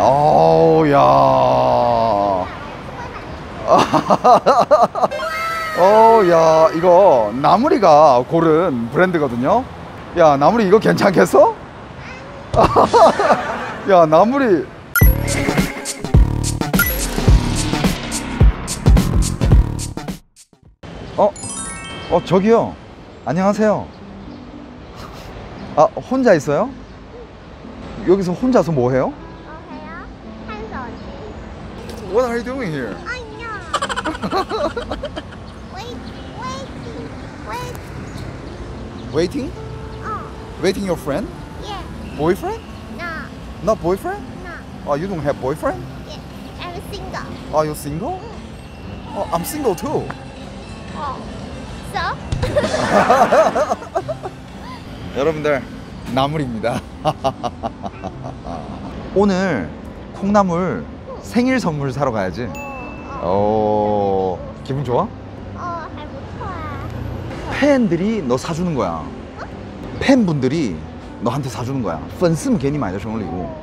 어우, 야. 어우, 야, 이거 나무리가 고른 브랜드거든요. 야, 나무리 이거 괜찮겠어? 야, 나무리. 저기요. 안녕하세요. 아, 혼자 있어요? 여기서 혼자서 뭐 해요? 해요? 한서지. What are you doing here? 아니야. Waiting? Waiting your friend? Yeah. Boyfriend? No. Not boyfriend? No. Oh, you don't have boyfriend? Yeah. I'm single. Oh, you're single? Oh, I'm single too. So? 여러분들, 나물입니다. 오늘 콩나물 생일 선물 사러 가야지. 기분 좋아? 还不错啊. 팬들이 너 사주는 거야. 팬분들이 너한테 사주는 거야. 粉丝们给你买的生日礼物.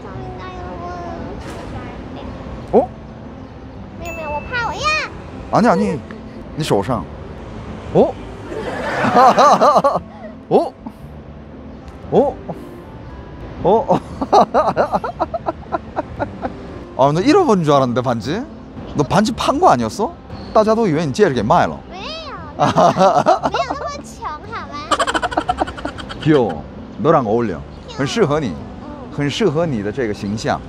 어? 没有，我怕我呀. 아니 아니. 네 手上. 어? 어? 어? 어? 아, 너 잃어버린 줄 알았는데 반지? 너 반지 판 거 아니었어? 大家都以为你戒指给卖了. 没有那么穷好吗? 귀여워. 너랑 어울려. 很适合你. 很适合你的这个形象.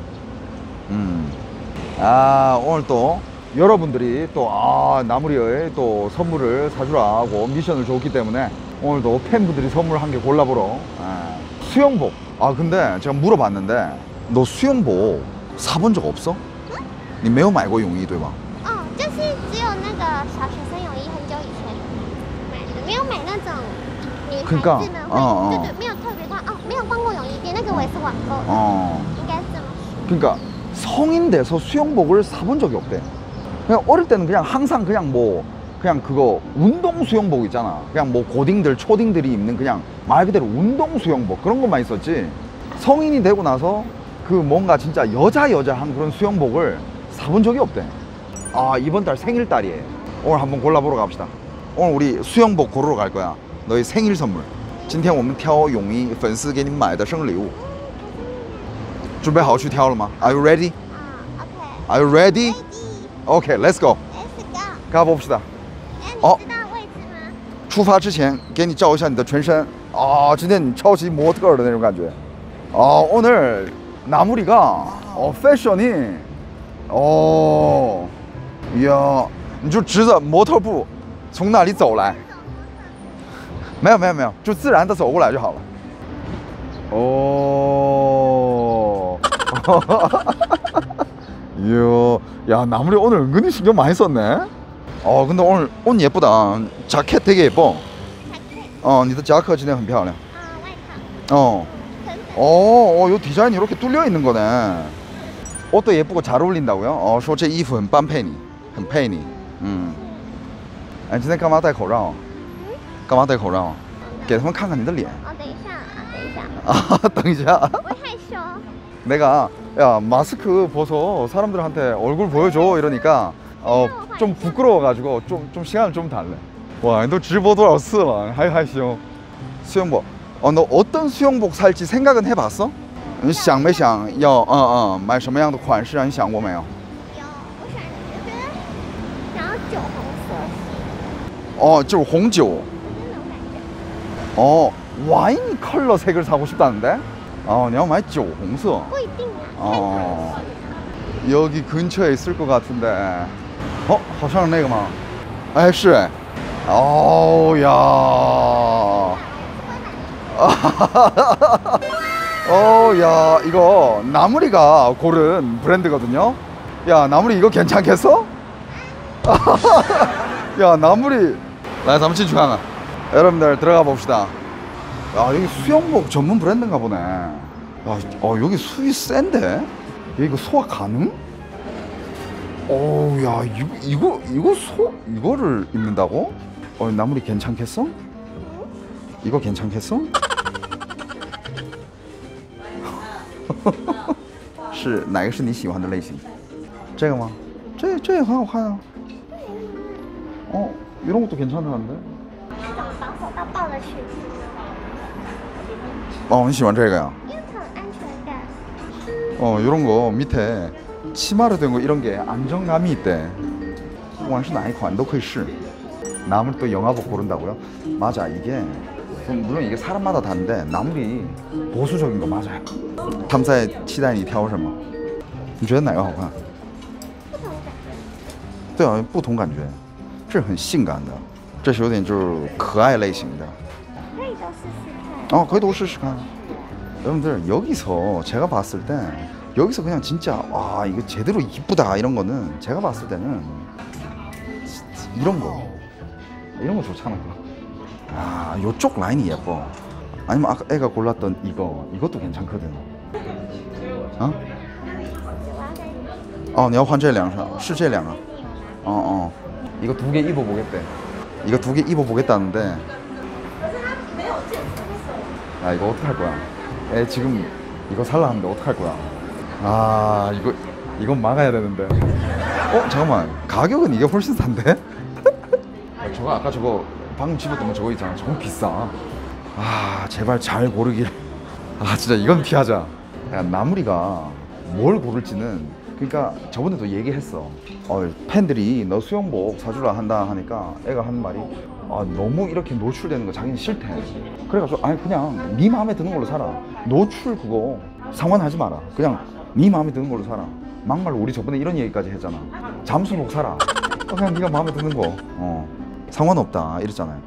오늘 또 여러분들이 또 나무리의 또 선물을 사주라고 미션을 줬기 때문에 오늘도 팬분들이 선물 한 개 골라보러. 수영복. 근데 제가 물어봤는데 너 수영복 사본 적 없어? 你没有买过泳衣对吧？ 就是只有那个小学生泳衣，很久以前买的，没有买那种女孩子们会，对对，没有特别逛，没有逛过泳衣店，那个我也是网购的，应该是这么说。 그러니까 성인 돼서 수영복을 사본 적이 없대. 그냥 어릴 때는 그냥 항상 그냥 그냥 그거 운동 수영복 있잖아. 그냥 뭐 고딩들 초딩들이 입는 그냥 말 그대로 운동 수영복 그런 것만 있었지. 성인이 되고 나서 그 뭔가 진짜 여자한 그런 수영복을 사본 적이 없대. 이번 달 생일달이에요. 오늘 한번 골라보러 갑시다. 오늘 우리 수영복 고르러 갈 거야. 너의 생일 선물. 今天我们挑泳衣，粉丝给你买的生日礼物。准备好去挑了吗？ Are you ready? OK. Are you ready? Okay, let's go. Let's go. 가봅시다. 你知道位置吗？ 出发之前给你照一下你的全身。今天你超级模特的那种感觉。오늘 나무리가 패션이 이야, 你就直着模特步从那里走来。没有，就自然的走过来就好了。이야, 야, 나무리 오늘 은근히 신경 많이 썼네. 근데 오늘 옷 예쁘다. 자켓 되게 예뻐.你的夹克今天很漂亮. 外套. 요 디자인이 이렇게 뚫려 있는 거네. 옷도 예쁘고 잘 어울린다고요? 说这衣服很般配你，很配你。今天干嘛戴口罩？干嘛戴口罩？给他们看看你的脸。等一下. 我害羞. 내가 야, 마스크 벗어 사람들한테 얼굴 보여줘 이러니까 좀 부끄러워가지고 좀 시간을 좀 달래. 와, 너 直播多少次了还害羞. 수영복. 너 어떤 수영복 살지 생각은 해봤어? 你想没想要买什么样的款式啊？你想过没有？ 有，我想要酒红色系。 就是红酒。 那种感觉。 와인 컬러 색을 사고 싶다는데? 你要买酒红色。 不一定啊。 여기 근처에 있을 것 같은데. 好像是那个吗？哎，是哎。야. 야, 이거 나무리가 고른 브랜드거든요. 야, 나무리 이거 괜찮겠어? 야, 나무리. 来，咱们进去看看. 여러분들 들어가 봅시다. 야, 여기 수영복 전문 브랜드인가 보네. 여기 수위 센데? 이거 소화 가능? 야, 이거를 입는다고? 나무리 괜찮겠어? 이거 괜찮겠어? 是哪个是你喜欢的类型？这个吗？这也很好看啊。哦，이런 것도 괜찮은데？ 那种绑手到爆的裙子。 哦，你喜欢这个呀？ 因为很安全感。 이런 거 밑에 치마로 된 거 이런 게 안정감이 있대. 不管是哪一款都可以试. 나물 또 영화복 고른다고요? 맞아, 이게 물론 이게 사람마다 다른데 나물이 보수적인 거 맞아요. 他们在期待你挑什么？你觉得哪个好看？ 不同感觉。 对啊，不同感觉，这很性感的，这是有点就是可爱类型的。 可以都试试看。 거의 도试试看. 여러분들 여기서 제가 봤을 때 여기서 그냥 진짜 와 이거 제대로 이쁘다 이런 거는 제가 봤을 때는 이런 거 좋잖아. 아 요쪽 라인이 예뻐. 아니면 아까 애가 골랐던 이것도 괜찮거든. 어? 你要换这两个是这两个. 이거 2개 입어보겠대. 이거 2개 입어보겠다는데. 야 이거 어떡할 거야? 애 지금 이거 살라 하는데 어떡할 거야? 아 이건 막아야 되는데. 잠깐만 가격은 이게 훨씬 싼데? 저거 아까 저거 방금 집었던 거 저거 있잖아. 저거 비싸. 아 제발 잘 고르길. 아 진짜 이건 피하자. 야, 나무리가 뭘 고를지는 그러니까 저번에도 얘기했어. 팬들이 너 수영복 사주라 한다 하니까 애가 하는 말이 너무 이렇게 노출되는 거 자기는 싫대. 그래가지고 아니 그냥 네 마음에 드는 걸로 살아. 노출 그거 상관하지 마라. 그냥 네 마음에 드는 걸로 살아. 막말로 우리 저번에 이런 얘기까지 했잖아. 잠수복 사라. 그냥 네가 마음에 드는 거 상관없다 이랬잖아요.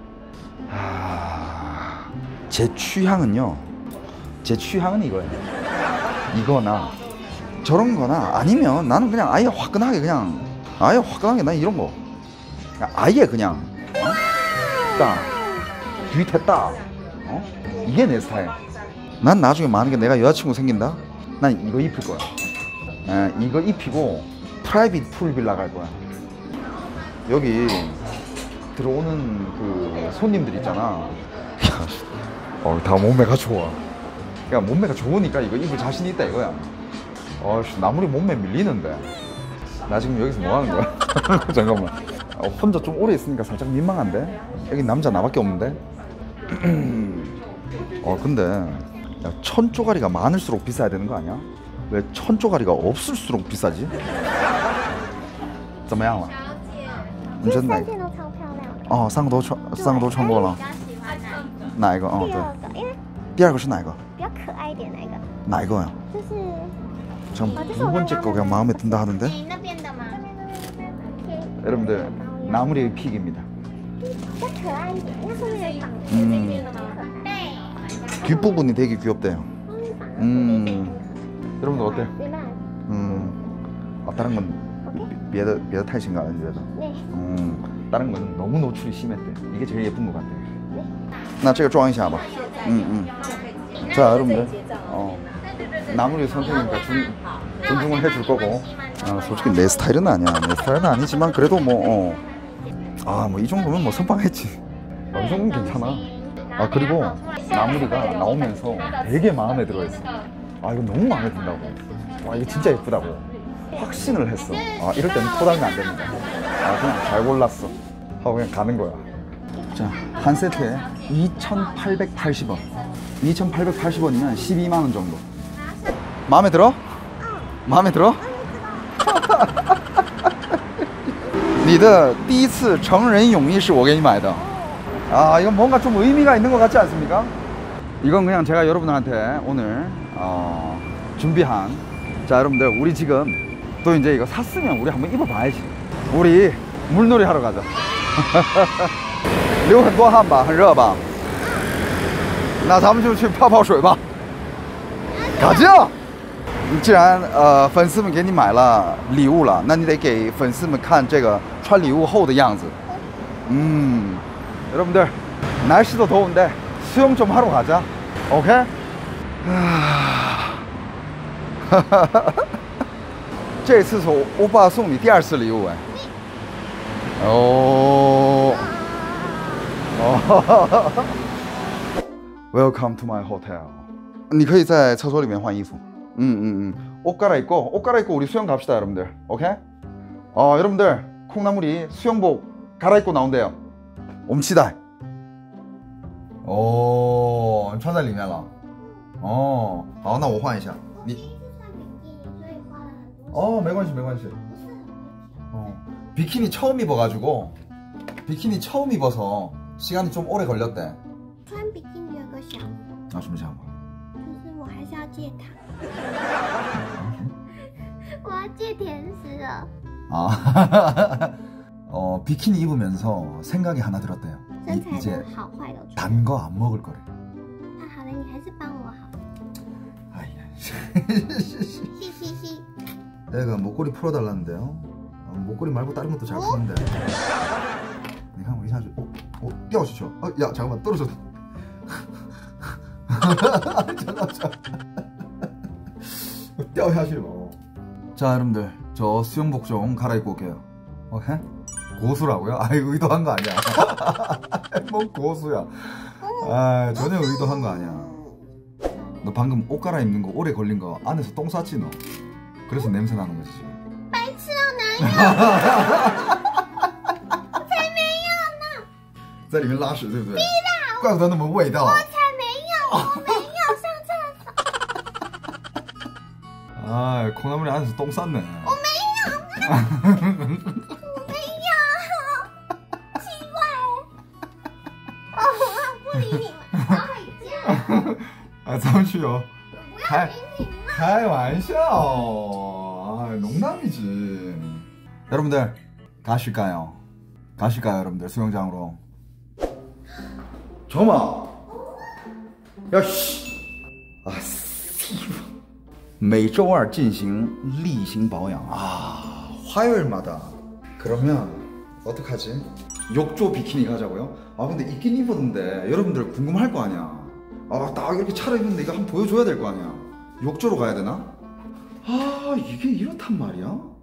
제 취향은요. 제 취향은 이거예요. 이거나 저런 거나 아니면 나는 그냥 아예 화끈하게 난 이런 거 그냥 아예 그냥 딱 뒤태 이게 내 스타일. 난 나중에 만약에 내가 여자친구 생긴다? 난 이거 입을 거야. 이거 입히고 프라이빗 풀빌라 갈 거야. 여기 들어오는 그 손님들 있잖아. 다 몸매가 좋아. 그러니까 몸매가 좋으니까 이거 입을 자신이 있다 이거야. 나무리 몸매 밀리는데. 나 지금 여기서 뭐 하는 거야? 잠깐만. 혼자 좀 오래 있으니까 살짝 민망한데? 여기 남자 나밖에 없는데? 근데 야, 1000쪼가리가 많을수록 비싸야 되는 거 아니야? 왜 1000쪼가리가 없을수록 비싸지? 怎么样了？你觉得哪个？ 这3件都超漂亮的。 三个都穿过了。哪一个？对。 第二个，因为第二个是哪个？ 比较可爱一点那个。 哪一个呀？ 就是 참 두 번째 거 그냥 마음에 든다 하던데? 你那边的吗？ 여러분들 나무리 픽입니다. 比较可爱一点，因为后面有绑。对。 뒷부분이 되게 귀엽대요. 여러분들 어때? 明白。 다른 건别的太性感了，你觉得？ 네. 다른 건 너무 노출이 심했대. 이게 제일 예쁜 것 같대. 那这个装一下吧. 자, 여러분들. 나무리 선생님과 존중을 해줄 거고. 솔직히 내 스타일은 아니야. 내 스타일은 아니지만 그래도 뭐 이 정도면 뭐 선방했지. 이 정도면 괜찮아. 그리고 나무리가 나오면서 되게 마음에 들어했어. 이거 너무 마음에 든다고. 이거 진짜 예쁘다고. 확신을 했어. 이럴 때는 토닥이 안 됩니다. 그냥 잘 골랐어 하고 그냥 가는 거야. 자, 한 세트에 2,880원. 2,880원이면 12만 원 정도. 마음에 들어? 마음에 들어? 你的第一次成人泳衣是我给你买的. 이건 뭔가 좀 의미가 있는 것 같지 않습니까? 이건 그냥 제가 여러분들한테 오늘 준비한. 자, 여러분들 우리 지금 또 이제 이거 샀으면 우리 한번 입어봐야지. 우리 물놀이 하러 가자. 流很多汗吧，很热吧？那咱们就去泡泡水吧。가자！既然粉丝们给你买了礼物了，那你得给粉丝们看这个穿礼物后的样子。여러분들 날씨도 더운데 수영 좀 하러 가자. 오케이? 这次是欧巴送你第2次礼物哎。Welcome to my hotel. 你可以在厕所里面换衣服。 옷 갈아입고 우리 수영 갑시다 여러분들. 오케이? 여러분들 콩나물이 수영복 갈아입고 나온대요. 옴치다. 오, 穿在里面了。哦，好，那我换一下。你没关系没关系。 비키니 처음 입어가지고 비키니 처음 입어서 시간이 좀 오래 걸렸대. 穿比基尼有个小， 아, 什么想法？ 就是我还是要戒糖，我要戒甜食了。 비키니 입으면서 생각이 하나 들었대요. 身材 이제 的好坏都出来。 단 거 안 먹을 거래. 那好了，你还是帮我好了。 아이야. 嘻嘻嘻。 내가 목걸이 풀어달라는데요. 목걸이 말고 다른 것도 잘 푸는데. 내가 뭐 이상하지? 떼어주죠. 야, 잠깐만 떨어졌다. 잠깐만. 떼어야지 뭐. 자, 여러분들 저 수영복 좀 갈아입고 올게요. 오케이? 고수라고요? 의도한 거 아니야. 뭔 고수야. 전혀 의도한 거 아니야. 너 방금 옷 갈아입는 거 오래 걸린 거 안에서 똥 쌌지 너. 그래서 냄새 나는 거지 지금. 白痴哦，哪有？才没有呢！ 在里面拉屎，对不对？怪不得那么味道。 我才没有，我没有上厕所。 콩나물이 안에서 똥 쌌네. 我没有，奇怪。我不理你们，我回家。 咱们去哦。 不要理你们。 开玩笑. 농담이지. 여러분들 가실까요? 여러분들 수영장으로. 정아. 야 씨. 每周二进行例行保养. 화요일마다. 그러면 어떡하지? 욕조 비키니 가자고요? 근데 입긴 입었는데 여러분들 궁금할 거 아니야. 나 이렇게 차려입었는데 이거 한번 보여줘야 될 거 아니야. 욕조로 가야 되나? 이게 이렇단 말이야?